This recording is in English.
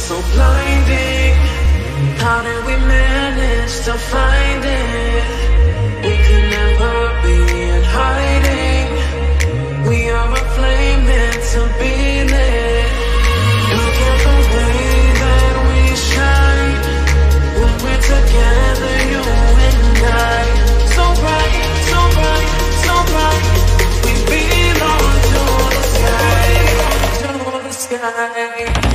so blinding. How did we manage to find it? We could never be in hiding. We are a flame meant to be lit. Look at the way that we shine when we're together, you and I. So bright, so bright, so bright. We belong to the sky, to the sky.